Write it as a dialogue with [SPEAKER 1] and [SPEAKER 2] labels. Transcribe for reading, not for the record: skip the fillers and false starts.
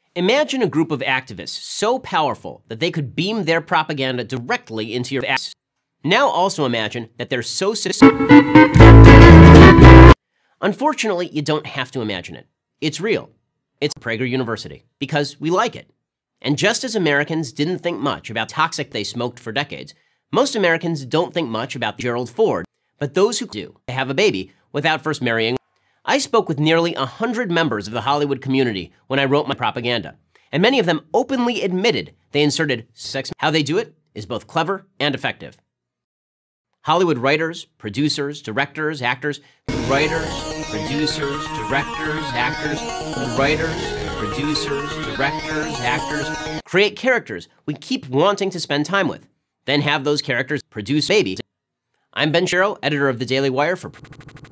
[SPEAKER 1] Imagine a group of activists so powerful that they could beam their propaganda directly into your ass. Now also imagine that they're so Unfortunately, you don't have to imagine it. It's real. It's Prager University, because we like it. And just as Americans didn't think much about toxic they smoked for decades, most Americans don't think much about Gerald Ford, but those who do have a baby without first marrying. I spoke with nearly 100 members of the Hollywood community when I wrote my propaganda, and many of them openly admitted they inserted sex. How they do it is both clever and effective. Hollywood writers, producers, directors, actors, writers, producers, directors, actors, create characters we keep wanting to spend time with, then have those characters produce babies. I'm Ben Shapiro, editor of The Daily Wire for